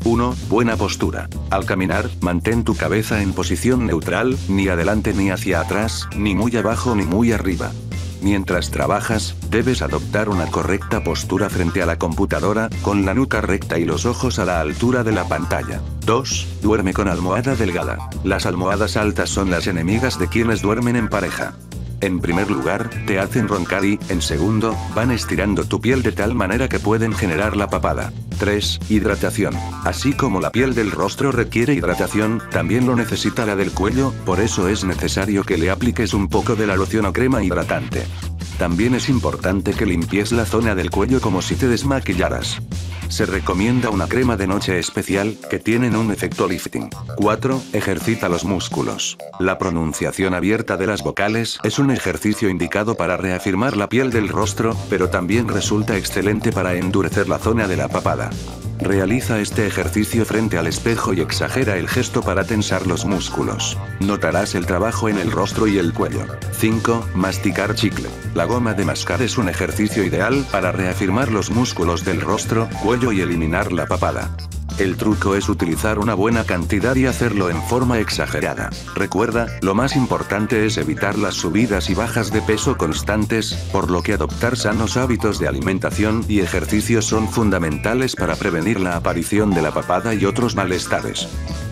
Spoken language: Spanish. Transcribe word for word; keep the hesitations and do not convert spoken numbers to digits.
uno. Buena postura. Al caminar, mantén tu cabeza en posición neutral, ni adelante ni hacia atrás, ni muy abajo ni muy arriba. Mientras trabajas, debes adoptar una correcta postura frente a la computadora, con la nuca recta y los ojos a la altura de la pantalla. dos. Duerme con almohada delgada. Las almohadas altas son las enemigas de quienes duermen en pareja. En primer lugar, te hacen roncar y, en segundo, van estirando tu piel de tal manera que pueden generar la papada. tres. Hidratación. Así como la piel del rostro requiere hidratación, también lo necesita la del cuello, por eso es necesario que le apliques un poco de la loción o crema hidratante. También es importante que limpies la zona del cuello como si te desmaquillaras. Se recomienda una crema de noche especial, que tienen un efecto lifting. cuatro. Ejercita los músculos. La pronunciación abierta de las vocales es un ejercicio indicado para reafirmar la piel del rostro, pero también resulta excelente para endurecer la zona de la papada. Realiza este ejercicio frente al espejo y exagera el gesto para tensar los músculos. Notarás el trabajo en el rostro y el cuello. cinco. Masticar chicle. La goma de mascar es un ejercicio ideal para reafirmar los músculos del rostro, cuello y eliminar la papada. El truco es utilizar una buena cantidad y hacerlo en forma exagerada. Recuerda, lo más importante es evitar las subidas y bajas de peso constantes, por lo que adoptar sanos hábitos de alimentación y ejercicio son fundamentales para prevenir la aparición de la papada y otros malestares.